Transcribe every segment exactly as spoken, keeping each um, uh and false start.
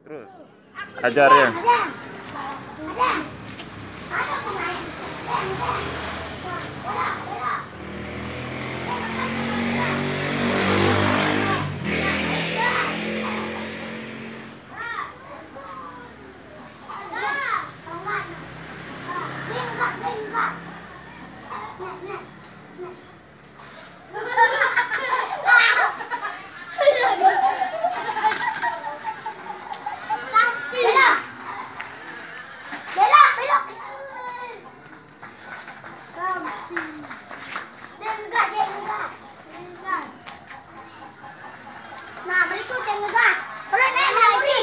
Terus ajar ya. Nah, berikut yang ngegas. Kalau naik lagi.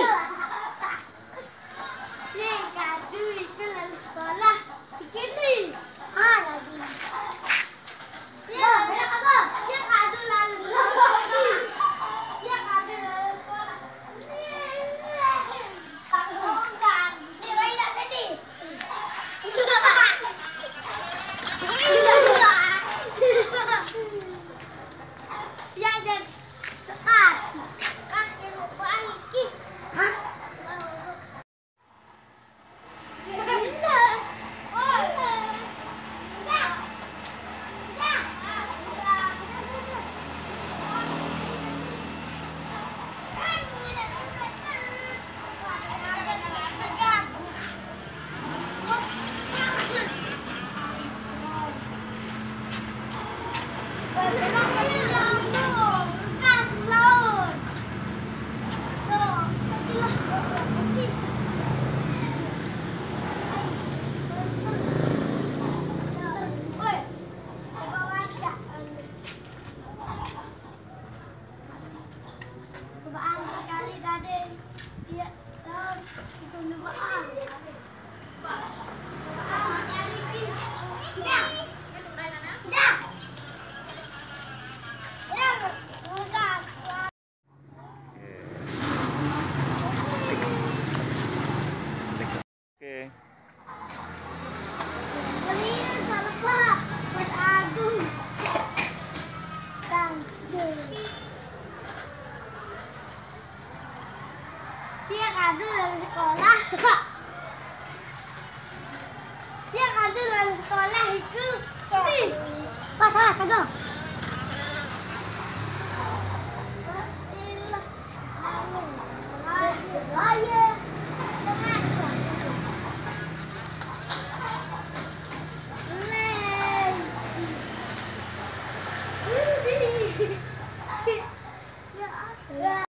Yang kadu itu lalu sekolah. Begini. Ah, lagi. Ya, ya kakak. Yang kadu lalu sekolah. Yang kadu lalu sekolah. Oh, enggak. Ini banyak tadi. Ya, jangan. Sekas. Sekas yang lupa lagi. Hah? Dia kado dari sekolah. Dia kado dari sekolah itu. Ini. Pas, pas, go.